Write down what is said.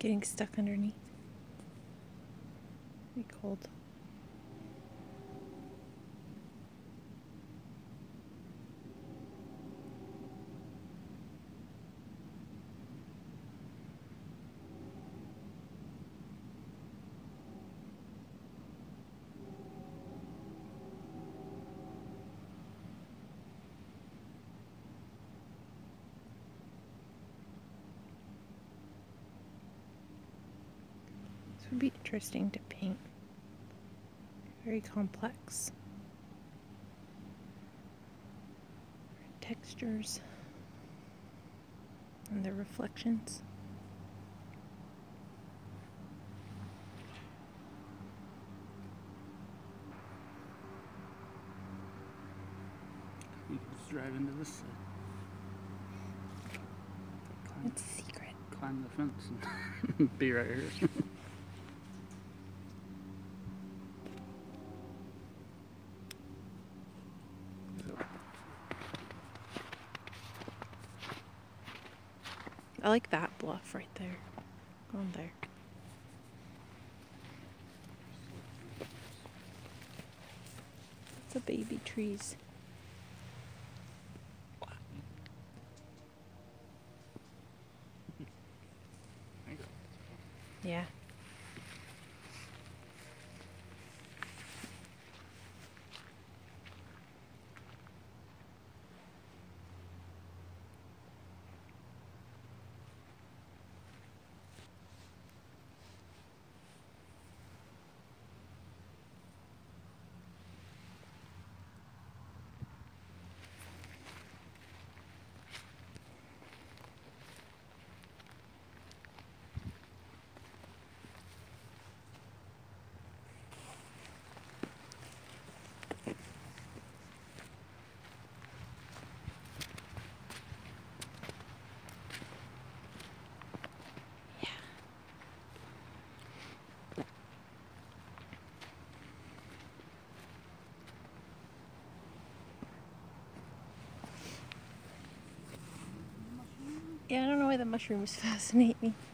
Getting stuck underneath. Be cold. This would be interesting to paint. Very complex. Textures and the reflections. You can just drive into this side. It's a secret. Climb the fence and be right here. I like that bluff right there. Go on there. It's the baby trees. Yeah. Yeah, I don't know why the mushrooms fascinate me.